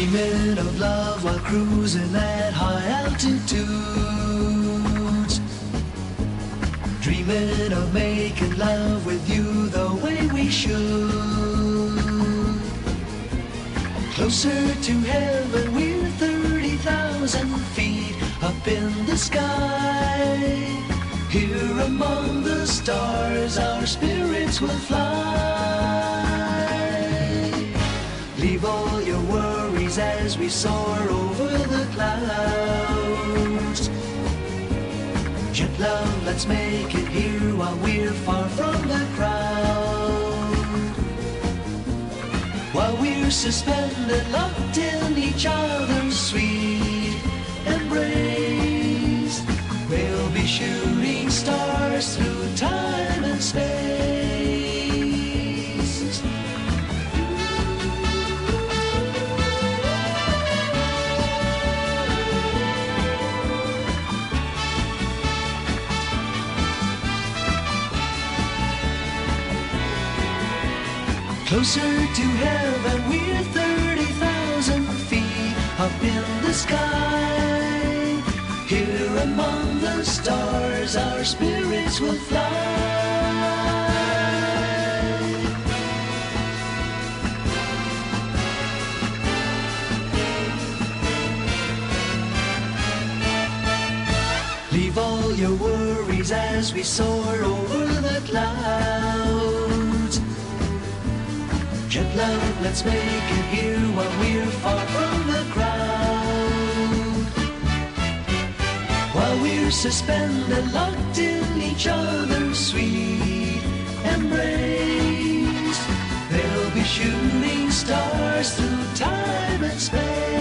Dreaming of love while cruising at high altitudes. Dreaming of making love with you the way we should. Closer to heaven, we're 30,000 feet up in the sky. Here among the stars, our spirits will fly. Leave all your worries as we soar over the clouds. Jet love, let's make it here while we're far from the crowd. While we're suspended, locked in each other's sweet embrace, we'll be shooting stars through time and space. Closer to heaven, we're 30,000 feet up in the sky. Here among the stars, our spirits will fly. Leave all your worries as we soar over the clouds. Jet love, let's make it here while we're far from the crowd. While we're suspended, locked in each other's sweet embrace, they'll be shooting stars through time and space.